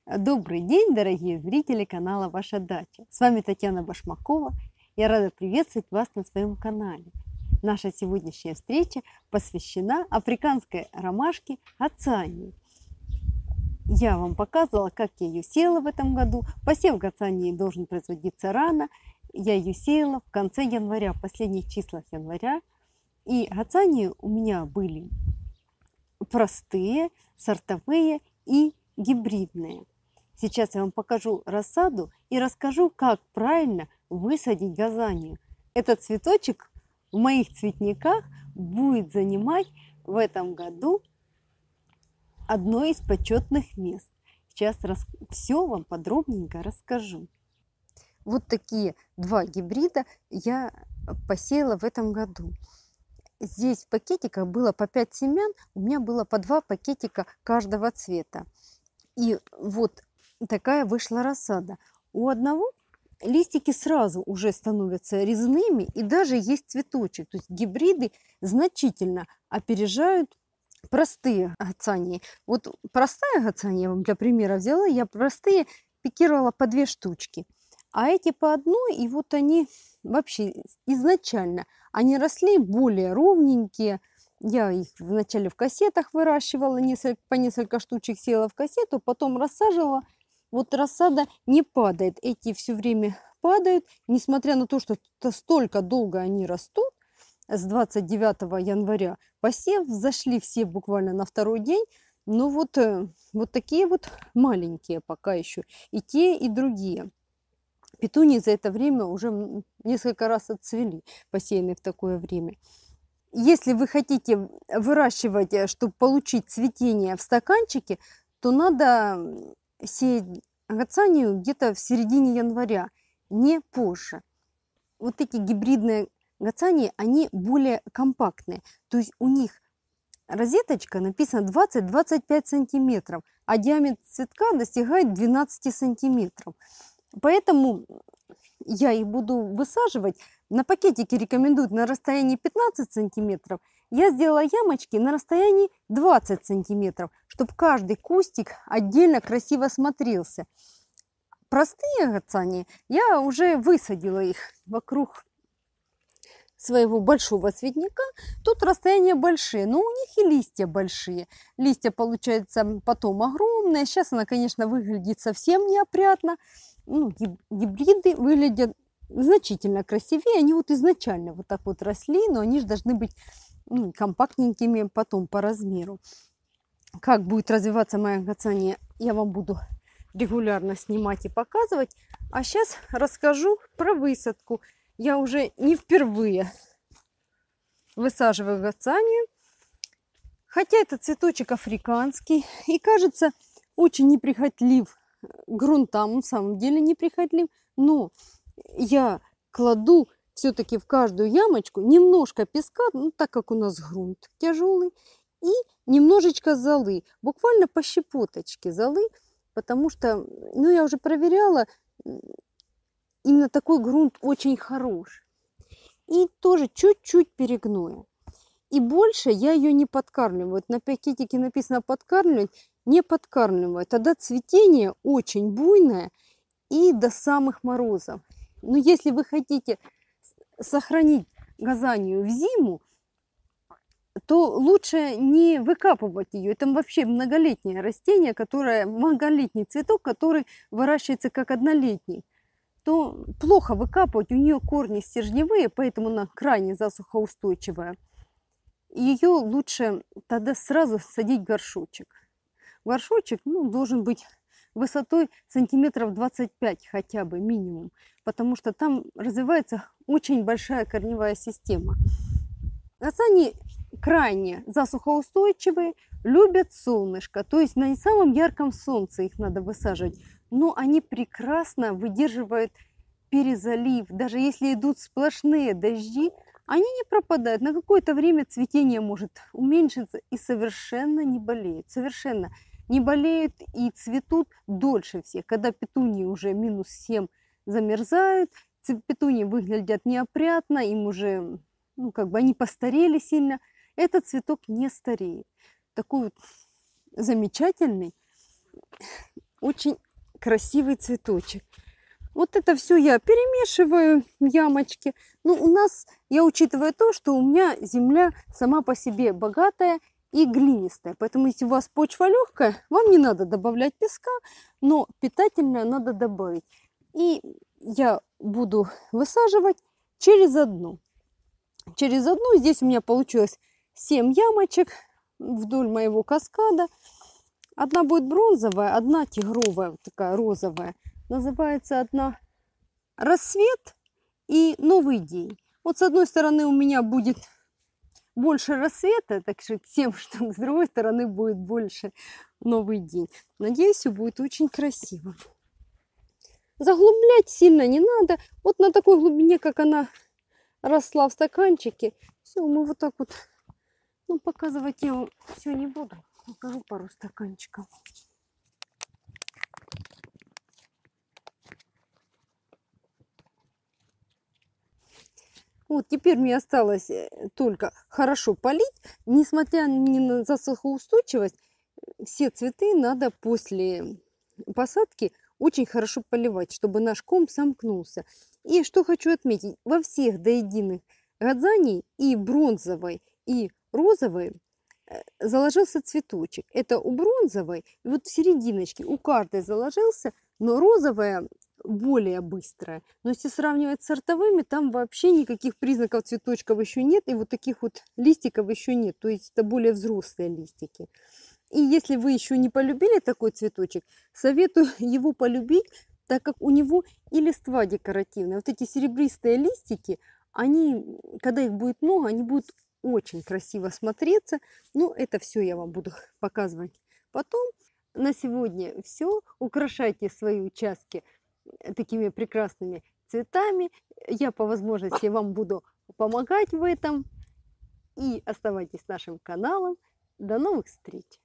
Добрый день, дорогие зрители канала Ваша Дача. С вами Татьяна Башмакова. Я рада приветствовать вас на своем канале. Наша сегодняшняя встреча посвящена африканской ромашке гацании. Я вам показывала, как я ее сеяла в этом году. Посев гацании должен производиться рано. Я ее сеяла в конце января, в последних числах января. И гацании у меня были простые, сортовые и гибридные. Сейчас я вам покажу рассаду и расскажу, как правильно высадить газанию. Этот цветочек в моих цветниках будет занимать в этом году одно из почетных мест. Сейчас все вам подробненько расскажу. Вот такие два гибрида я посеяла в этом году. Здесь в пакетиках было по 5 семян, у меня было по 2 пакетика каждого цвета. И вот такая вышла рассада. У одного листики сразу уже становятся резными, и даже есть цветочек. То есть гибриды значительно опережают простые гацании. Вот простая гацания, я вам для примера взяла, я простые пикировала по 2 штучки. А эти по одной, и вот они вообще изначально, они росли более ровненькие. Я их вначале в кассетах выращивала, по несколько штучек села в кассету, потом рассаживала. Вот рассада не падает, эти все время падают, несмотря на то, что столько долго они растут. С 29 января посев, зашли все буквально на второй день. Но вот такие вот маленькие пока еще, и те, и другие. Петунии за это время уже несколько раз отцвели, посеянные в такое время. Если вы хотите выращивать, чтобы получить цветение в стаканчике, то надо сеять гацанию где-то в середине января, не позже. Вот эти гибридные гацании, они более компактные. То есть у них розеточка написана 20-25 сантиметров, а диаметр цветка достигает 12 сантиметров. Поэтому я их буду высаживать. На пакетике рекомендуют на расстоянии 15 сантиметров. Я сделала ямочки на расстоянии 20 сантиметров, чтобы каждый кустик отдельно красиво смотрелся. Простые гацании я уже высадила их вокруг своего большого цветника. Тут расстояния большие, но у них и листья большие. Листья получаются потом огромные. Сейчас она, конечно, выглядит совсем неопрятно. Гибриды выглядят значительно красивее. Они вот изначально вот так вот росли, но они же должны быть компактненькими потом по размеру. Как будет развиваться моя гацания, я вам буду регулярно снимать и показывать. А сейчас расскажу про высадку. Я уже не впервые высаживаю гацанию. Хотя это цветочек африканский и кажется очень неприхотлив к грунтам, на самом деле неприхотлив. Но я кладу все-таки в каждую ямочку немножко песка, так как у нас грунт тяжелый, и немножечко золы, буквально по щепоточке золы, потому что, я уже проверяла, именно такой грунт очень хорош. И тоже чуть-чуть перегноя. И больше я ее не подкармливаю. На пакетике написано подкармливать, не подкармливаю. Тогда цветение очень буйное и до самых морозов. Но если вы хотите сохранить газанию в зиму, то лучше не выкапывать ее. Это вообще многолетнее растение, многолетний цветок, который выращивается как однолетний. То плохо выкапывать, у нее корни стержневые, поэтому она крайне засухоустойчивая. Ее лучше тогда сразу садить в горшочек. Горшочек должен быть высотой сантиметров 25 хотя бы минимум, потому что там развивается очень большая корневая система. Гацании крайне засухоустойчивые, любят солнышко, то есть на не самом ярком солнце их надо высаживать, но они прекрасно выдерживают перезалив. Даже если идут сплошные дожди, они не пропадают. На какое-то время цветение может уменьшиться и совершенно не болеют. Совершенно не болеют и цветут дольше всех. Когда петунии уже -7 замерзают, петунии выглядят неопрятно, им уже, они постарели сильно. Этот цветок не стареет. Такой вот замечательный, очень красивый цветочек. Вот это все я перемешиваю в ямочки. Ну, у нас, я учитываю то, что у меня земля сама по себе богатая и глинистая. Поэтому, если у вас почва легкая, вам не надо добавлять песка, но питательное надо добавить. И я буду высаживать через одну. Через одну здесь у меня получилось 7 ямочек вдоль моего каскада. Одна будет бронзовая, одна тигровая, вот такая розовая. Называется одна «Рассвет» и «Новый день». Вот с одной стороны у меня будет больше рассвета, так что 7 штук, с другой стороны будет больше «Новый день». Надеюсь, все будет очень красиво. Заглублять сильно не надо. Вот на такой глубине, как она росла в стаканчике. Все, мы вот так вот, ну, показывать я вам все не буду. Покажу пару стаканчиков. Вот теперь мне осталось только хорошо полить. Несмотря ни на засухоустойчивость, все цветы надо после посадки очень хорошо поливать, чтобы наш ком сомкнулся. И что хочу отметить, во всех до единых гадзаний, и бронзовой, и розовой, заложился цветочек. Это у бронзовой, и вот в серединочке у каждой заложился, но розовая более быстрая. Но если сравнивать с сортовыми, там вообще никаких признаков цветочков еще нет, и вот таких вот листиков еще нет. То есть это более взрослые листики. И если вы еще не полюбили такой цветочек, советую его полюбить, так как у него и листва декоративная. Вот эти серебристые листики, они, когда их будет много, они будут очень красиво смотреться. Ну, это все я вам буду показывать потом. На сегодня все. Украшайте свои участки такими прекрасными цветами. Я по возможности вам буду помогать в этом. И оставайтесь с нашим каналом. До новых встреч!